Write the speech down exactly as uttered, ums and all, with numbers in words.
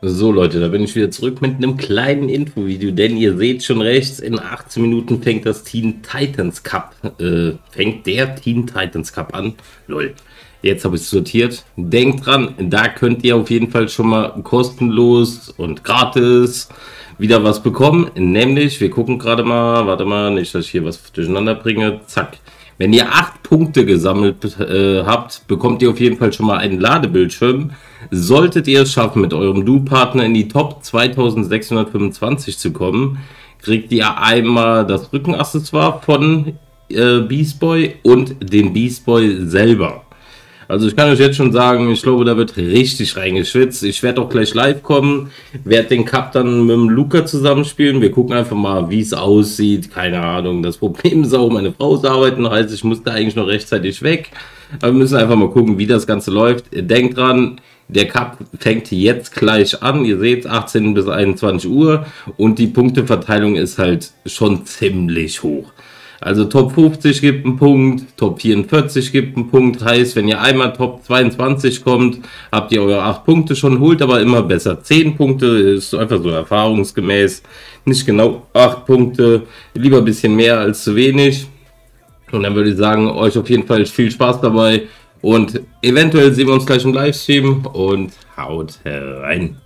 So Leute, da bin ich wieder zurück mit einem kleinen Infovideo, denn ihr seht schon rechts, in achtzehn Minuten fängt das Teen Titans Cup, äh, fängt der Teen Titans Cup an. Lol, jetzt habe ich es sortiert. Denkt dran, da könnt ihr auf jeden Fall schon mal kostenlos und gratis wieder was bekommen. Nämlich, wir gucken gerade mal, warte mal, nicht, dass ich hier was durcheinander bringe, zack. Wenn ihr acht Punkte gesammelt äh, habt, bekommt ihr auf jeden Fall schon mal einen Ladebildschirm. Solltet ihr es schaffen, mit eurem Du-Partner in die Top zweitausendsechshundertfünfundzwanzig zu kommen, kriegt ihr einmal das Rückenaccessoire von äh, Beast Boy und den Beast Boy selber. Also ich kann euch jetzt schon sagen, ich glaube, da wird richtig reingeschwitzt. Ich werde auch gleich live kommen, werde den Cup dann mit dem Luca zusammenspielen. Wir gucken einfach mal, wie es aussieht. Keine Ahnung. Das Problem ist auch, meine Frau ist arbeiten, heißt, ich musste eigentlich noch rechtzeitig weg. Aber wir müssen einfach mal gucken, wie das Ganze läuft. Denkt dran, der Cup fängt jetzt gleich an. Ihr seht, achtzehn bis einundzwanzig Uhr. Und die Punkteverteilung ist halt schon ziemlich hoch. Also Top fünfzig gibt einen Punkt, Top vierundvierzig gibt einen Punkt. Heißt, wenn ihr einmal Top zweiundzwanzig kommt, habt ihr eure acht Punkte schon, holt aber immer besser zehn Punkte. Ist einfach so erfahrungsgemäß. Nicht genau acht Punkte, lieber ein bisschen mehr als zu wenig. Und dann würde ich sagen, euch auf jeden Fall viel Spaß dabei. Und eventuell sehen wir uns gleich im Livestream und haut rein.